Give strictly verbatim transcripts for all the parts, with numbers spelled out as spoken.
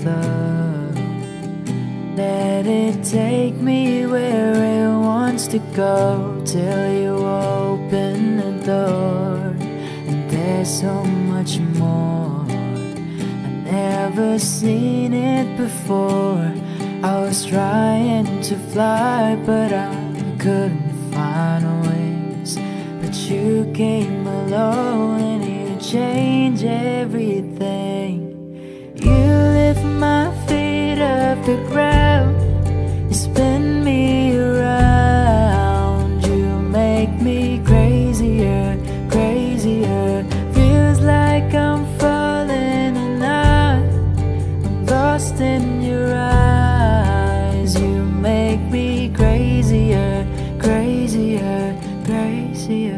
love. Let it take me where it wants to go, till you open the door. And there's so much more, I've never seen it before. I was trying to fly, but I couldn't find ways. But you came along and you changed everything. You lift my feet off the ground, you spin me around. You make me crazier, crazier. Feels like I'm falling and I, I'm lost in your eyes. You make me crazier, crazier, crazier.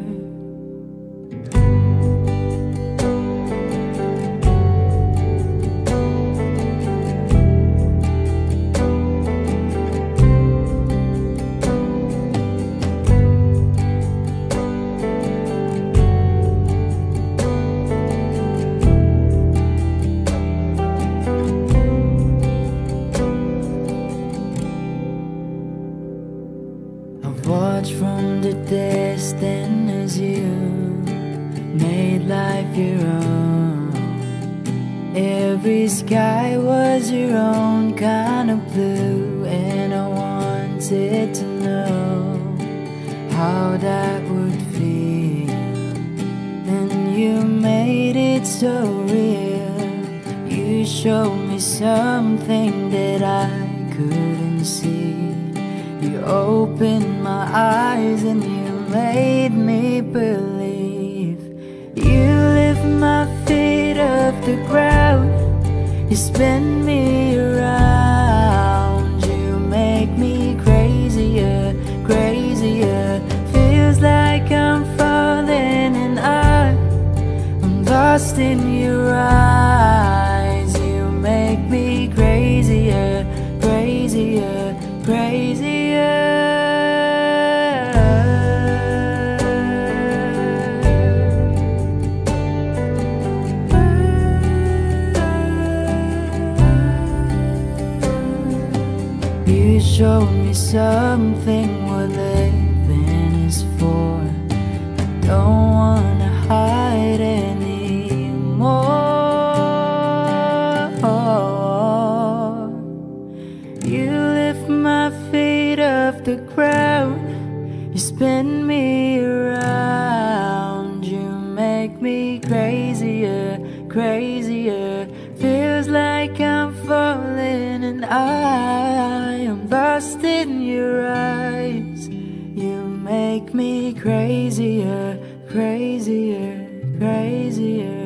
Watch from the distance as you made life your own. Every sky was your own kind of blue, and I wanted to know how that would feel. And you made it so real. You showed me something that I couldn't see. You opened my eyes and you made me believe. You lift my feet off the ground, you spin me around. You make me crazier, crazier. Feels like I'm falling and I, I'm lost in your eyes. You make me crazier, crazier, crazier. You showed me something what living is for. I don't wanna hide anymore. You lift my feet off the ground, you spin me around. You make me crazier, crazier. Feels like I'm falling and I am lost in your eyes. You make me crazier, crazier, crazier.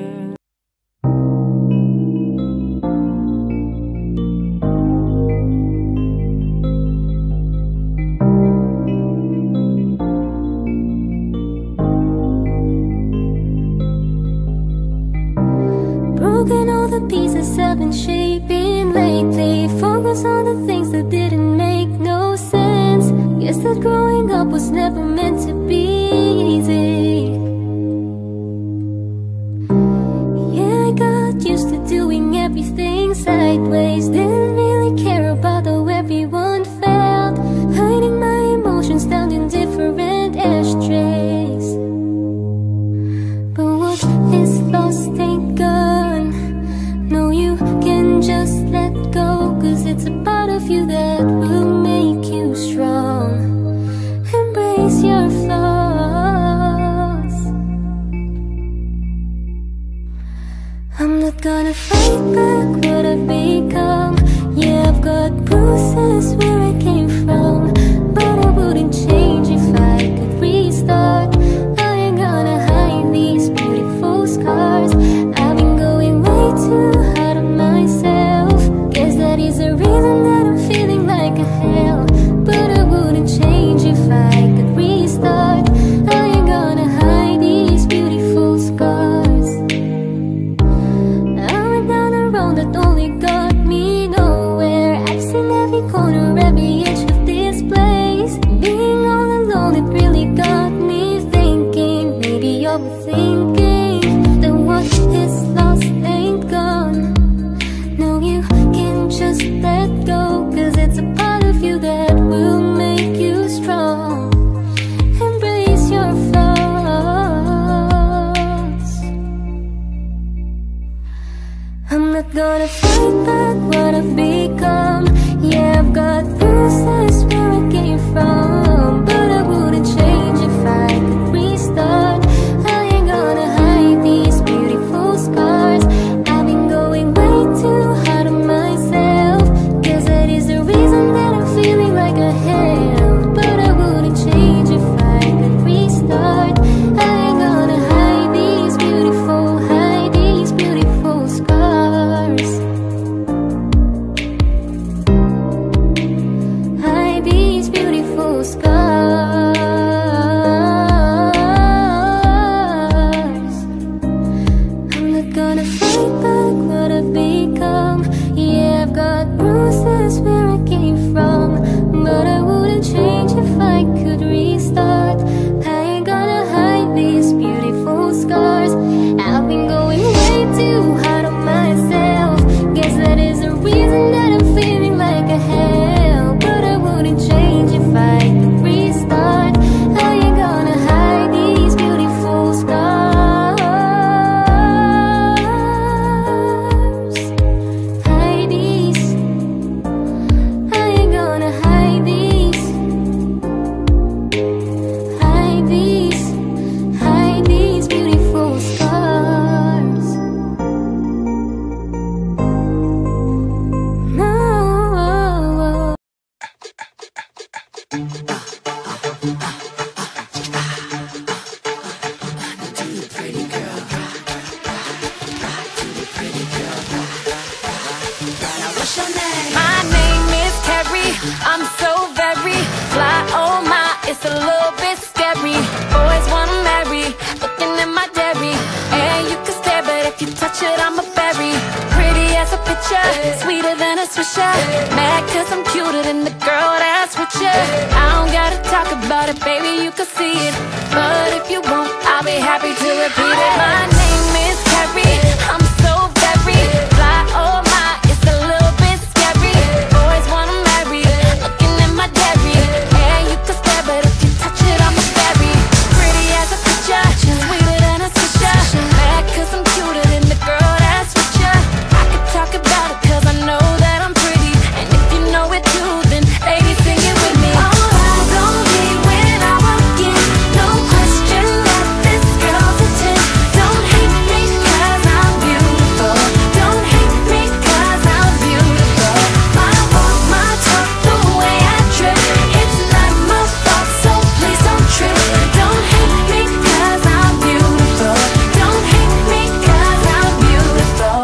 Broken all the pieces I've been shaping lately. Focus on the things that didn't make no sense. Guess that growing up was never meant to be easy. Yeah, I got used to doing everything sideways. Didn't really care about how everyone felt. Hiding my emotions down in different ashtrays. But what is lost ain't gone. No, you can just let go, 'cause it's a part of you that will I'm so very fly, oh my, it's a little bit scary. Always wanna marry, looking at my dairy. And you can stare, but if you touch it, I'm a berry. Pretty as a picture, sweeter than a swisher. Mad cause I'm cuter than the girl that's with you. I don't gotta talk about it, baby, you can see it. But if you won't, I'll be happy to repeat it. My name is Carrie, I'm so very fly, oh my, it's a little bit scary. Always wanna marry, looking at my dairy. Yeah, you can stare, but if you touch it, I'm a berry. Pretty as a picture, sweeter than a swisher. Mad cause I'm cuter than the girl that's with you. I could talk about it cause I know that I'm pretty. And if you know it too, then ladies sing it with me. All eyes on me when I walk in. No question that this girl's a ten. Don't hate me cause I'm beautiful. Don't hate me cause I'm beautiful. My walk, my talk, the way I trip, it's not my fault, so please don't trip. Don't hate me cause I'm beautiful. Don't hate me cause I'm beautiful.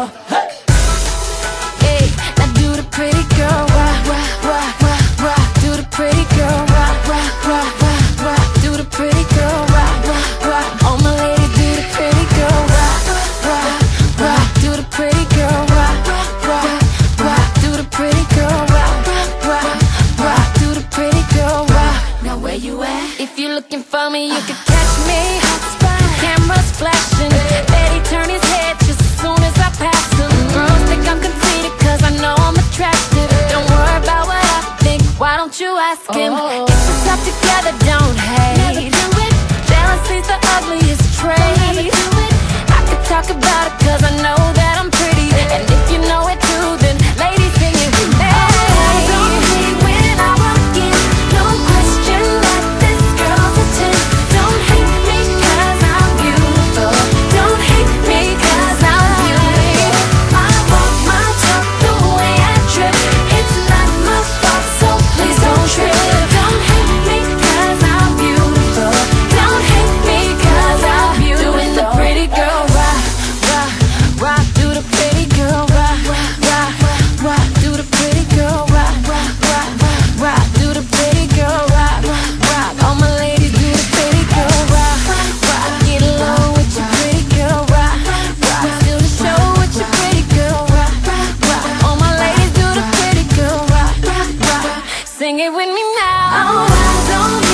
Hey, now do the pretty girl, rock, rock, rock, rock, rock. Do the pretty girl, rock, rock, rock, rock, rock. Do the pretty girl, rock, rock, rock. Oh my lady, do the pretty girl, rock, rock, rock. Do the pretty girl, rock, rock, rock. Do the pretty girl, rock, rock, rock. Do the pretty girl, rock. Now where you at? If you're looking for me, you can catch me. Cameras flashing, Betty turn his head just as soon as I pass him. Girls think I'm conceited cause I know I'm attractive. Don't worry about what I think, why don't you ask him? Get yourself together, don't hate. Jealousy's the ugliest trait. I could talk about it cause I know that I'm pretty. And if you know it too, then ladies sing it with me. Eyes on me when I walk in. No question that this girl's a ten. Don't hate me cause I'm beautiful. Don't hate me cause I'm beautiful. My walk, my talk, the way I trip, it's not my fault, so please don't trip. Don't hate me cause I'm beautiful. Don't hate me cause I'm beautiful. Doing the pretty girl rock, rock, rock. Do the pretty girl rock, rock, rock. Do the pretty girl rock, rock, rock. Do the pretty girl rock, rock. All my ladies do the pretty girl rock, rock. Get along with your pretty girl rock, rock. Steal the show with your pretty girl rock, rock. All my ladies do the pretty girl rock, rock. Sing it with me now. All eyes on